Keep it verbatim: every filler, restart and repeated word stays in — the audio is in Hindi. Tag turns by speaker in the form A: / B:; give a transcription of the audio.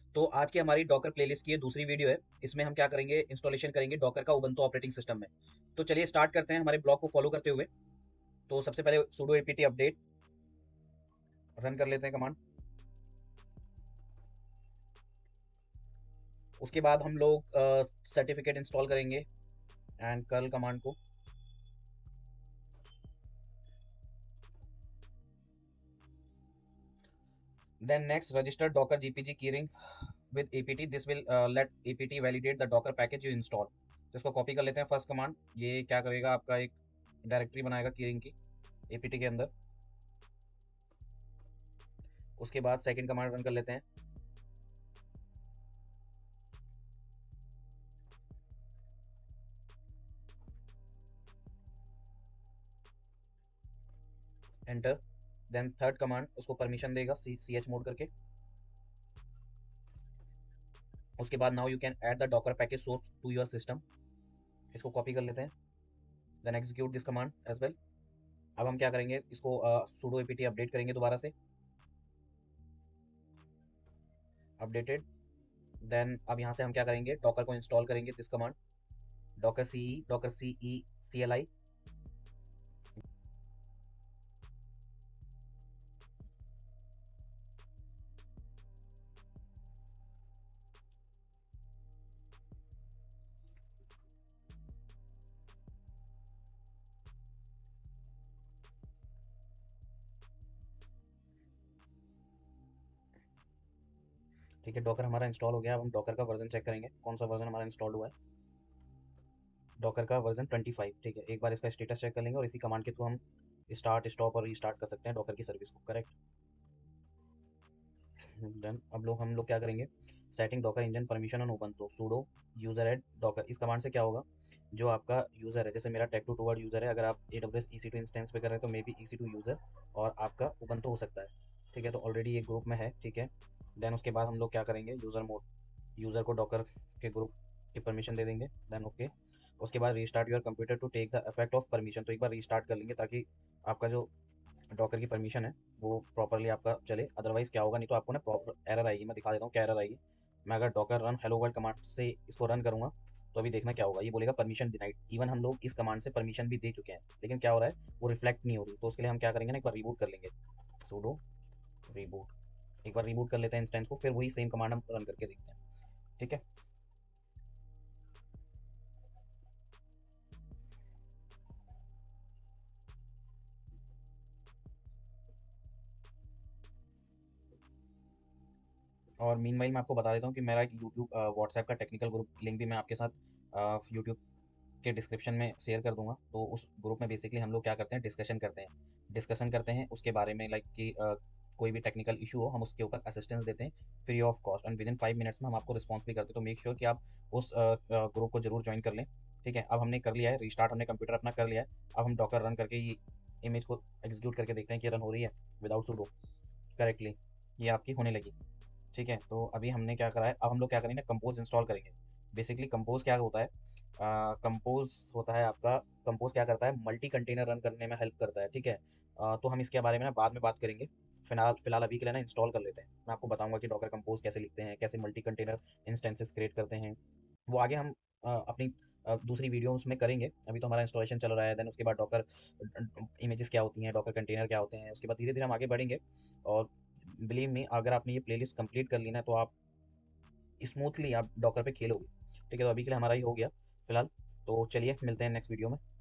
A: तो आज की हमारी डॉकर प्लेलिस्ट की ये दूसरी वीडियो है। इसमें हम क्या करेंगे, इंस्टॉलेशन करेंगे डॉकर का उबंटू ऑपरेटिंग सिस्टम में। तो चलिए स्टार्ट करते हैं हमारे ब्लॉग को फॉलो करते हुए। तो सबसे पहले sudo apt अपडेट रन कर लेते हैं कमांड। उसके बाद हम लोग सर्टिफिकेट इंस्टॉल करेंगे एंड कर्ल कमांड को। Then next register docker GPG keyring with apt। This will let apt validate the docker package you install. तो इसको कॉपी कर लेते हैं। फर्स्ट कमांड ये क्या करेगा, आपका एक डायरेक्टरी बनाएगा कीरिंग की apt के अंदर। उसके बाद सेकंड कमांड रन कर लेते हैं। एंटर। देन थर्ड कमांड उसको परमिशन देगा सी सी एच मोड करके। उसके बाद now you can add the docker package source to your system. इसको कॉपी कर लेते हैं। Then execute this command as well. अब हम क्या करेंगे, इसको sudo apt अपडेट करेंगे दोबारा से। अपडेटेड। देन अब यहाँ से हम क्या करेंगे, डॉकर को इंस्टॉल करेंगे this command docker C E docker C E C L I. ठीक है, डॉकर हमारा इंस्टॉल हो गया। अब हम डॉकर का वर्जन चेक करेंगे, कौन सा वर्जन हमारा इंस्टॉल हुआ है। डॉकर का वर्जन ट्वेंटी फाइव। ठीक है, एक बार इसका स्टेटस चेक कर लेंगे और इसी कमांड के थ्रू हम स्टार्ट स्टॉप और रीस्टार्ट कर सकते हैं डॉकर की सर्विस को। Correct, done. अब लोग हम लोग क्या करेंगे, setting docker engine permission on open. तो sudo यूजर एड डॉकर। इस कमांड से क्या होगा, जो आपका यूजर है, जैसे मेरा टेक टू टूवर्ड यूजर है, अगर आप A W S E C two instance पे कर रहे हैं तो may be E C two user और आपका उबंटू हो सकता है। ठीक है, तो ऑलरेडी ये ग्रुप में है। ठीक है, देन उसके बाद हम लोग क्या करेंगे, यूजर मोड, यूजर को डॉकर के ग्रुप की परमिशन दे देंगे। Then okay. उसके बाद restart your computer to take the effect of permission. तो एक बार रीस्टार्ट कर लेंगे ताकि आपका जो डॉकर की परमिशन है वो प्रॉपरली आपका चले। अदरवाइज क्या होगा, नहीं तो आपको ना प्रॉपर एरर आएगी। मैं दिखा देता हूँ क्या एरर आएगी। मैं अगर docker run hello world command से इसको रन करूंगा तो अभी देखना क्या होगा, ये बोलेगा परमिशन डिनाइड। इवन हम लोग इस कमांड से परमिशन भी दे चुके हैं, लेकिन क्या हो रहा है, वो रिफ्लेक्ट नहीं हो रही। तो उसके लिए हम क्या करेंगे ना, एक बार रिबूट कर लेंगे। sudo reboot. एक बार रिबूट कर लेते हैं इंस्टेंस को, फिर वही सेम कमांड हम रन करके देखते हैं। ठीक है, और मीनवाइल मैं आपको बता देता हूँ कि मेरा एक यूट्यूब व्हाट्सएप का टेक्निकल ग्रुप लिंक भी मैं आपके साथ यूट्यूब के डिस्क्रिप्शन में शेयर कर दूंगा। तो उस ग्रुप में बेसिकली हम लोग क्या करते हैं, डिस्कशन करते हैं डिस्कशन करते हैं उसके बारे में, लाइक कि अ, कोई भी टेक्निकल इशू हो हम उसके ऊपर असिस्टेंस देते हैं free of cost, and within five minutes में हम आपको रिस्पॉन्स भी करते हैं। तो मेक श्योर कि आप उस ग्रुप को जरूर ज्वाइन कर लें। ठीक है, अब हमने कर लिया है रिस्टार्ट, हमने कंप्यूटर अपना कर लिया है। अब हम डॉकर रन करके ये इमेज को एग्जीक्यूट करके देखते हैं कि रन हो रही है विदाउट sudo करेक्टली। ये आपकी होने लगी। ठीक है, तो अभी हमने क्या करा है, अब हम लोग क्या करेंगे, कंपोज इंस्टॉल करेंगे। बेसिकली कंपोज क्या होता है, कंपोज होता है आपका, कंपोज क्या करता है, मल्टी कंटेनर रन करने में हेल्प करता है। ठीक है, अ, तो हम इसके बारे में ना बाद में बात करेंगे। फिलहाल फिलहाल अभी के लिए ना इंस्टॉल कर लेते हैं। मैं आपको बताऊंगा कि डॉकर कंपोज कैसे लिखते हैं, कैसे मल्टी कंटेनर इंस्टेंसेस क्रिएट करते हैं। वो आगे हम अ, अपनी अ, दूसरी वीडियोस में करेंगे। अभी तो हमारा इंस्टॉलेशन चल रहा है। देन उसके बाद डॉकर इमेजेस क्या होती हैं, डॉकर कंटेनर क्या होते हैं, उसके बाद धीरे धीरे हम आगे बढ़ेंगे। और बिलीव मी, अगर आपने ये प्लेलिस्ट कंप्लीट कर ली ना तो आप स्मूथली आप डॉकर पे खेलोगे। ठीक है, तो अभी के लिए हमारा ही हो गया फिलहाल। तो चलिए मिलते हैं नेक्स्ट वीडियो में।